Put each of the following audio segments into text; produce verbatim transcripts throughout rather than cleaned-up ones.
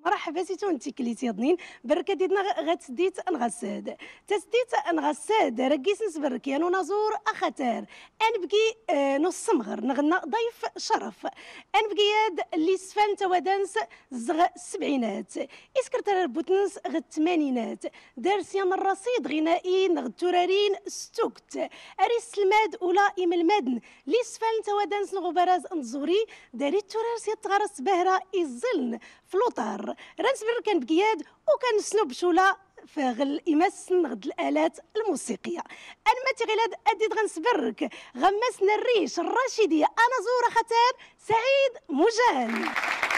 مرحبا سيتو انت كليتي ضنين بركه ديدنا غتسديت انغساد تسديت انغساد ركيس نسبرك يا نزور اختار انبقي آه نص مغر نغنى ضيف شرف انبقي ياد اللي سفان توادنس زغ السبعينات اسكرتر بوتنس غ الثمانينات دارسيان الرصيد غنائي نغ الترارين ستوكت اريس الماد ولا ام المدن اللي سفان توادنس نغو براز نزوري داري الترار يتغرس بهرة الظلن فلوطار رنسبر كان بقياد وكان سنوب شولا فغل يمسن غد الالات الموسيقيه انا ما تغيلاد اديت غنسبرك غمسنا الريش الرشيديه انا زوره ختار سعيد مجان.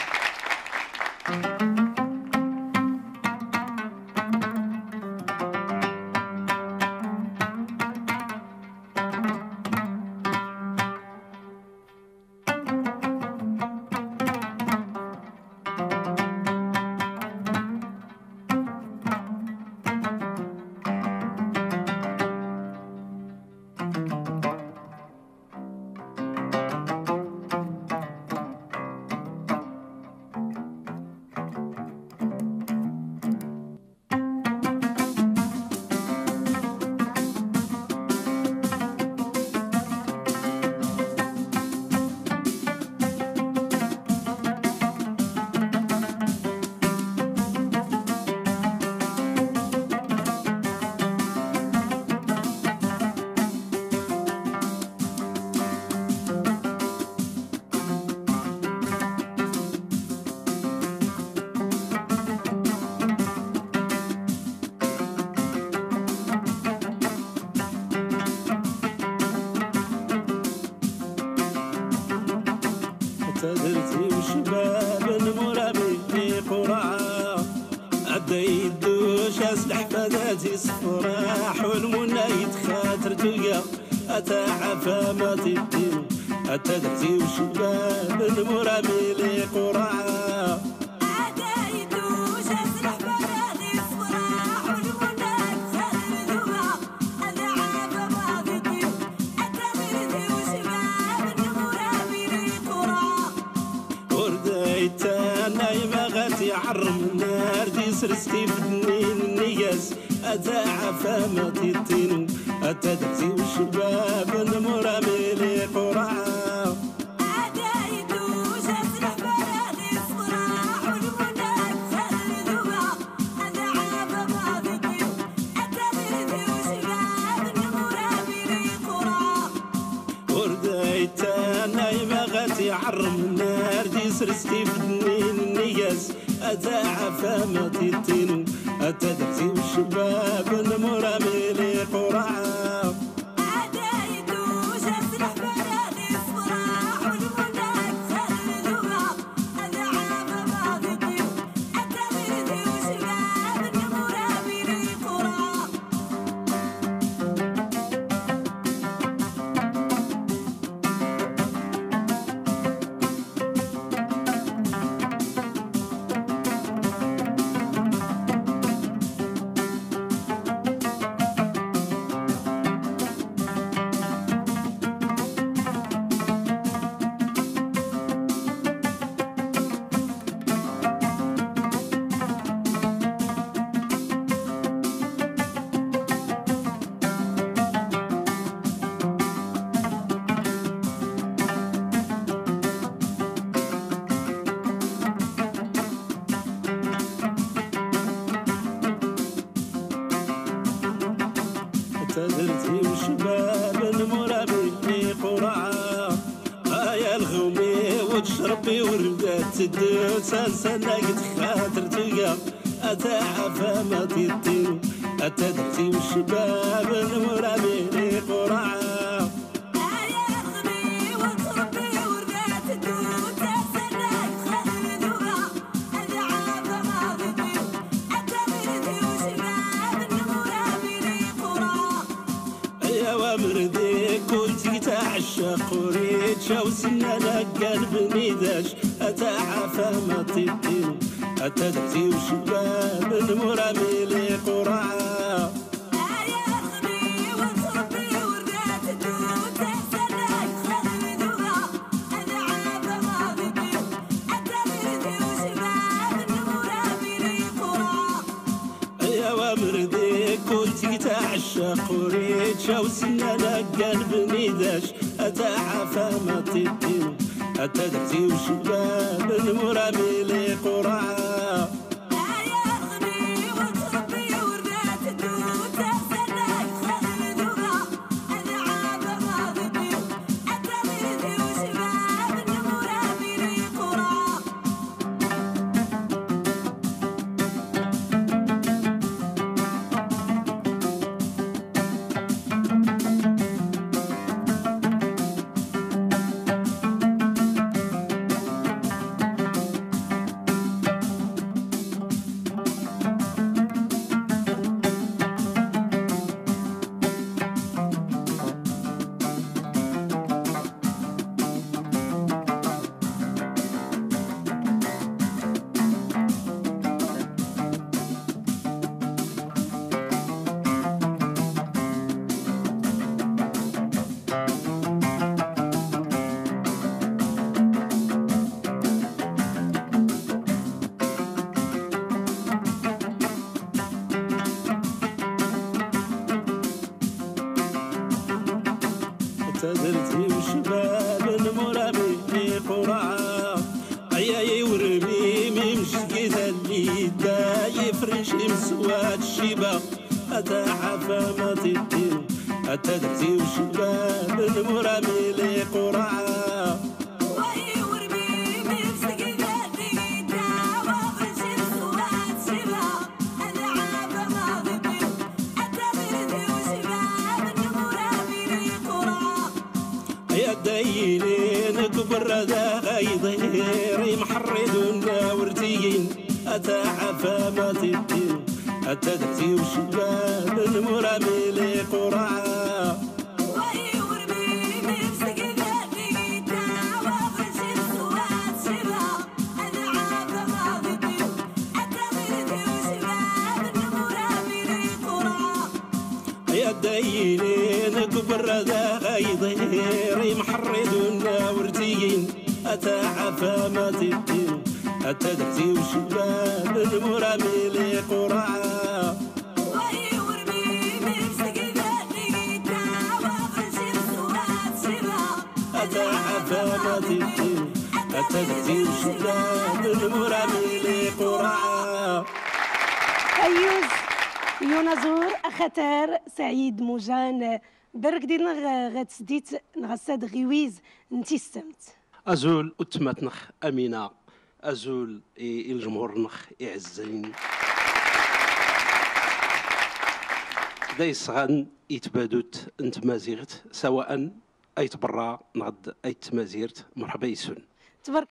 تدرتي وشباب المرابي قرعة عديت دوش اسلح فذاتي صفراح والمنى يتخاطر تلقى اتعافى ما تدينو تدرتي وشباب المرابي قرعة عرم النار دي سرستي في دنين النياس أتعافى ما تيتينو أتدرتي والشباب المرامي لي قرعة أدايدوش أسرح بلادي صفراح والمنى تخلدوها أتعافى ما تيتينو أتدرتي والشباب المرامي لي قرعة وردايتا نايمة غاتي عرم النار دي سرستي في دنين النياس أتعافى ما تيتينو أتدرتي والشباب المرامي لي قرعة أدايدوش أسرح بلادي صفراح والمنى تخلدوها أتعافى ما تيتينو أتدرتي والشباب المرامي لي قرعة تدرتي وشباب المرابي قرعة هيا الغومي وتشربي وردات تدو سنسنة خاطر تلقى أتعافى ما تيتينو تدرتي وشباب المرابي قرعة ومردي كنتي تعشق وريد شو سنة قلب ميداش أتعافى ما تدينو أتدرتي وشباب المرامي لي قرعة أتعافى ما تدينو أتدرتي وشباب المرامي شاو سنانا قلب ميداش أتعافى ما تدين أتدرتي وشباب المرامي لي قرعة تدرتي وشباب المرامي في قرعة عياي ورمي ممشي اللي دا يفرش مسوات الشيبة أتعافى ما تدين تدرتي وشباب المرامي في قرعة دايرين كبر ذا غيظيري محردونا ورتيين أتعافى ما تدين أتدرتي وشباب المرامي لي قرعة دايرين كبر ذا غيظيري محردونا ورتيين أتعافى ما تدين أتدرتي وشباب المرامي لي قرعة أتعافى ما تدين أتدرتي وشباب المرامي لي قرعة. أيوز يونازور أختار سعيد موجان برك دينا غتسديت نغساد غيويز نتي استمت أزول أتمت نخ أمينة أزول الجمهور نخ إعزين دايس غان يتبادوت انت مازيغت سواء أي تبرا نغد أي تمازيرت مرحبا يسون تبارك